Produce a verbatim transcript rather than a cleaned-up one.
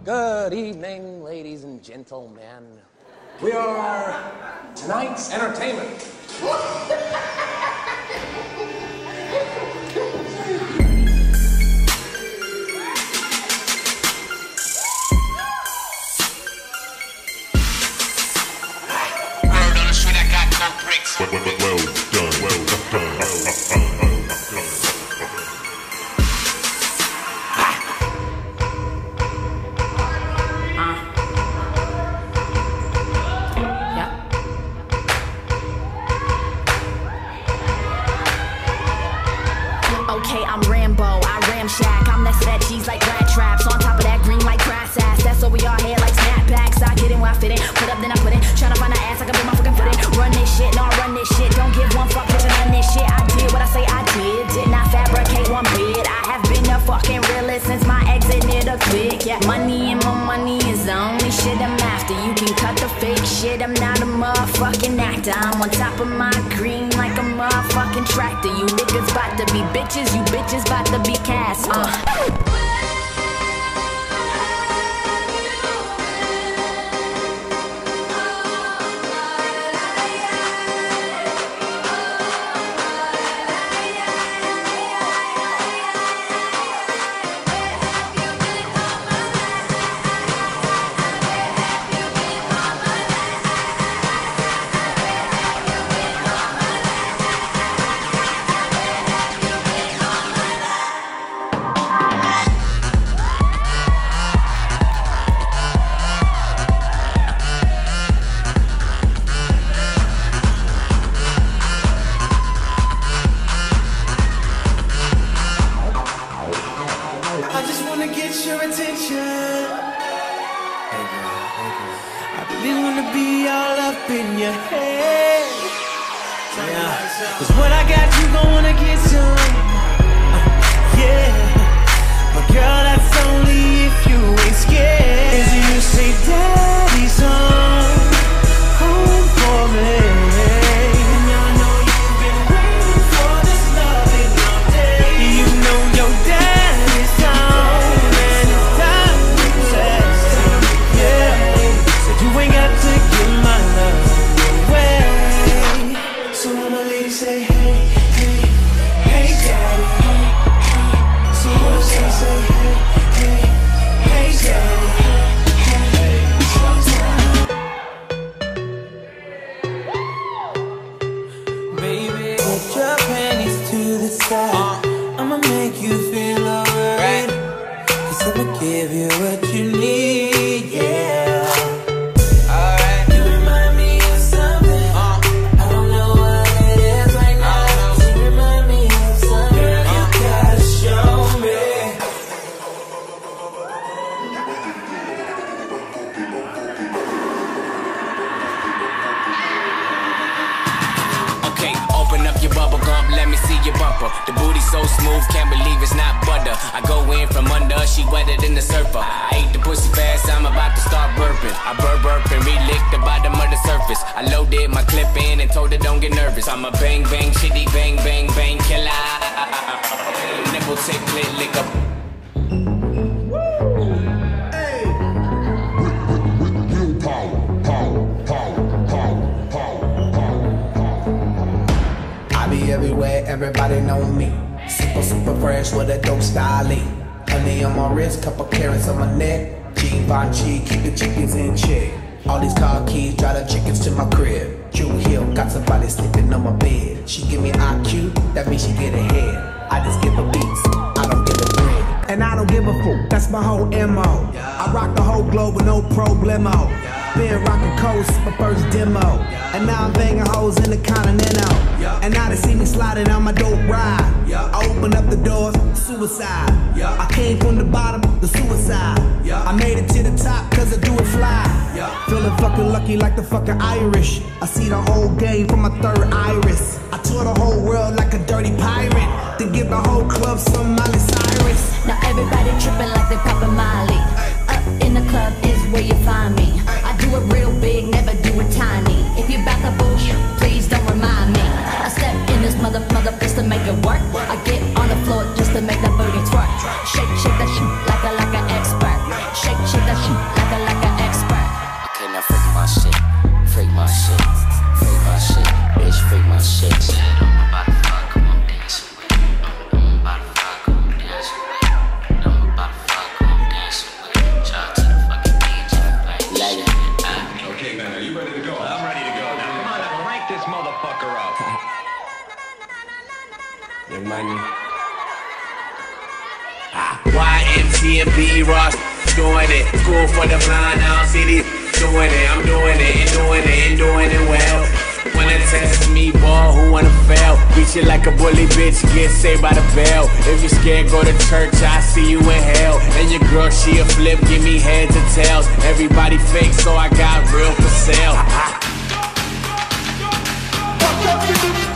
Good evening, ladies and gentlemen. We are tonight's entertainment. Well, well, well done, well done, well done. Okay, I'm Rambo, I ramshack. I'm that fat cheese like rat traps. On top of that green like grass ass. That's over your head like snapbacks. I get in where I fit in. Put up, then I put in. Tryna find an ass, I can put my fucking foot in. Run this shit, no, I run this shit. Don't give one fuck, bitch, I run this shit. I did what I say I did. Did not fabricate one bit. I have been a fucking realist since my exit near the click. Yeah, money and more money is the only shit I'm after. You can cut the fake shit, I'm not a motherfucking actor. I'm on top of my green like a motherfucking tractor. You niggas bout to be bitches, you bitches bout to be cast. Uh. I just wanna get your attention. Hey girl, hey girl. I really wanna be all up in your head. Yeah, cause what I got, you gon' wanna get some. Uh, yeah, but girl, that's only if you ain't scared. Is you say daddy's home, home for me. I'ma make you feel alright, cause I'ma give you what you need, yeah. Alright. You remind me of something, uh, I don't know what it is right now. You remind me of something, girl, you gotta show me. Okay, open up your bubble gum, let me see your bumper. The booty so smooth, can't believe it's not butter. I go in from under, she wetter than the surfer. I ate the pussy fast, I'm about to start burping. I burp burp and re-lick the bottom of the surface. I loaded my clip in and told her don't get nervous. I'm a bang bang shitty bang bang bang killer. Nipple tick clit lick up. Everywhere, everybody know me. Super, super fresh with a dope style. Honey on my wrist, couple carrots on my neck. Givenchy, keep the chickens in check. All these car keys, drive the chickens to my crib. Drew Hill, got somebody sleeping on my bed. She give me I Q, that means she get ahead. I just give her beats, I don't give her bread. And I don't give a fuck, that's my whole M O. I rock the whole globe with no problemo. Been rockin' coast, my first demo. And now I'm banging hoes in the Continental. And now they see me sliding on my dope ride. I open up the doors, suicide. I came from the bottom, the suicide. I made it to the top cause I do it fly. Feeling fucking lucky like the fucking Irish. I see the whole game from my third iris. I tour the whole world like a dirty pirate. To give the whole club some Miley Cyrus. Now everybody tripping like they poppin' Miley. Up in the club is where you find me. I do it real big, never do it tiny. If you back the bullshit, please don't remind me. I step in this mother mother just to make it work. I get on the floor just to make that booty twerk. Shake, shake that shit like a like an expert. Shake, shake that shit. man. Ah, Y M C and B Ross doing it. School for the blind, I don't see these doing it. I'm doing it and doing it and doing it well. Wanna test me, ball, who wanna fail? Beat you like a bully, bitch, get saved by the bell. If you're scared, go to church, I see you in hell. And your girl, she a flip, give me heads and tails. Everybody fake, so I got real for sale.